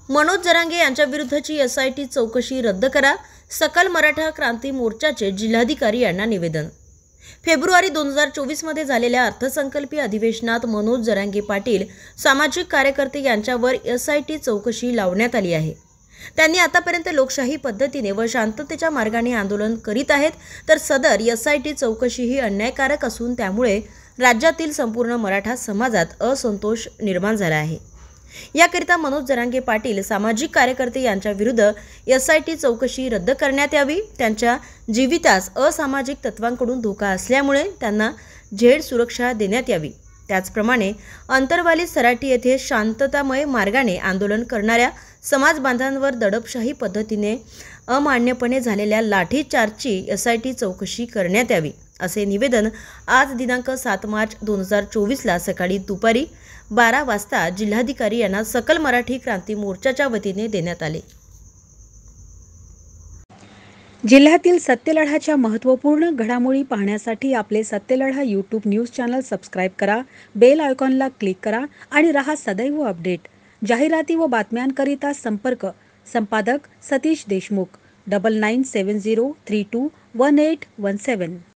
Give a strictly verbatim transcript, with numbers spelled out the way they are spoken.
मनोज जरांगे यांच्या विरुद्धची S I T चौकशी रद्द करा, सकल मराठा क्रांती मोर्चाचे जिल्हाधिकारी यांना निवेदन। फेब्रुवारी दोन हजार चोवीस मध्ये झालेल्या अर्थसंकल्पीय अधिवेशनात मनोज जरांगे पाटील सामाजिक कार्यकर्ते यांच्यावर एस आय टी चौकशी लावण्यात आली आहे। त्यांनी आतापर्यंत लोकशाही पद्धतीने व शांततेच्या मार्गाने आंदोलन करीत आहेत, तर सदर एस आय टी चौकशी ही अन्यायकारक असून त्यामुळे राज्यातील संपूर्ण मराठा समाजात असंतोष निर्माण झाला आहे। याकरिता मनोज जरांगे पाटील सामाजिक कार्यकर्ते यांच्या विरुद्ध एस आय टी चौकशी रद्द करण्यात यावी। त्यांच्या जीवितास असामाजिक तत्वांकडून धोका असल्यामुळे त्यांना झेड सुरक्षा देण्यात यावी। त्याचप्रमाणे अंतरवाली सराटी येथे शांततामय मार्गाने आंदोलन करणाऱ्या समाज बांधवांवर दडपशाही पद्धतीने अमान्यपणे झालेल्या लाठीचार्जची एस आय टी चौकशी करण्यात यावी, असे निवेदन आज दिनांक सात मार्च दोन हजार चोवीस ला सकाळी दुपारी बारा वाजता जिल्हाधिकारी यांना सकल मराठी क्रांती मोर्चाच्या वतीने देण्यात आले। जिल्ह्यातील सत्यलढाच्या महत्त्वपूर्ण घडामोडी पाहण्यासाठी आपले Satyaladha YouTube news channel subscribe करा, बेल आयकॉनला क्लिक करा आणि रहा सदैव अपडेट। जाहिराती व बातम्यांकरिता संपर्क संपादक Satish Deshmukh double nine seven zero three two one eight one सेवन।